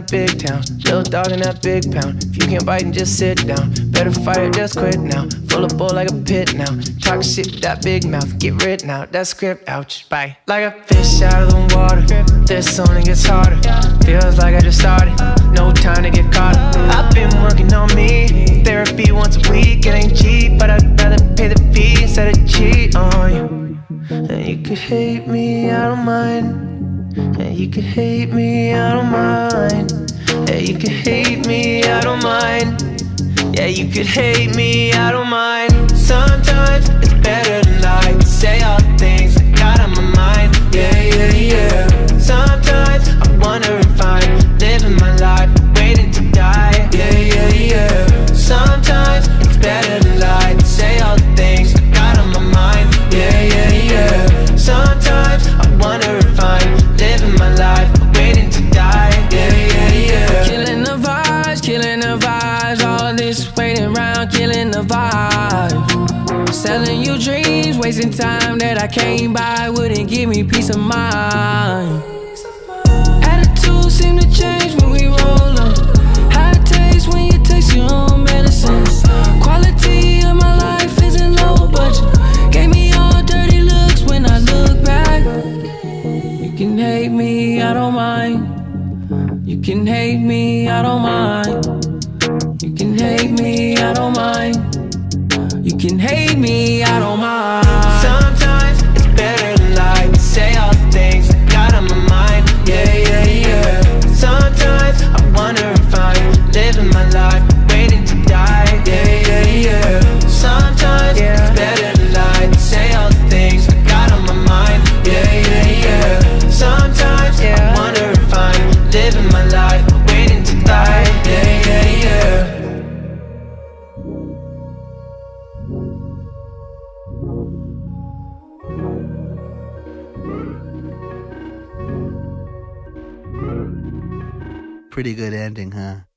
that big town, little dog in that big pound. If you can't bite and just sit down, better fight or just quit now. Full of bull like a pit now. Talk shit with that big mouth, get written out. That script, ouch, bye. Like a fish out of the water, this only gets harder. Feels like I just started, no time to get caught up. I've been working on me, therapy once a week. It ain't cheap, but I'd rather pay the fee instead of cheat on you. And you could hate me, I don't mind. And you could hate me, I don't mind. Yeah, you could hate me, I don't mind. Yeah, you could hate me, I don't mind. Sometimes it's better to lie, say all the things I got on my mind. Yeah, yeah, yeah. Sometimes I wonder if I'm living my life, waiting to die. Yeah, yeah, yeah. Sometimes it's better to lie, say all the things I got on my mind. Yeah, yeah, yeah. Sometimes I wonder if I'm living my life, waiting to die. Yeah, yeah, yeah. Killing the vibes, all this waiting around, killing the vibes. Selling you dreams, wasting time that I can't buy, wouldn't give me peace of mind. Attitudes seem to change when we roll up. How it tastes when you taste your own medicine. Quality of my life isn't low budget. Gave me all dirty looks when I look back. You can hate me, I don't mind. You can hate me, I don't mind. You can hate me, I don't mind. You can hate me, I don't mind. Sometimes it's better to lie, say all the things I got on my mind. Yeah, yeah, yeah. Sometimes I wonder if I'm living my life, waiting to die. Yeah, yeah, yeah. Sometimes it's better to lie, say all the things I got on my mind. Yeah, yeah, yeah. Sometimes I wonder if I'm living my life, waiting to die. Yeah, yeah, yeah. Pretty good ending, huh?